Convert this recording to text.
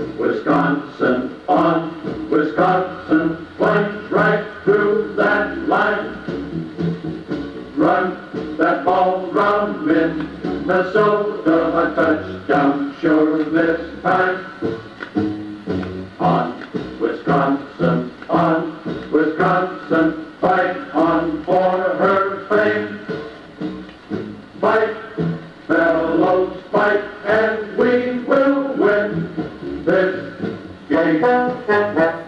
Wisconsin on, Wisconsin flanks right through that line. Run that ball round Minnesota, a touchdown sure this time. On, Wisconsin, fight on for her fame. Fight, fellows, fight, and we will win this game.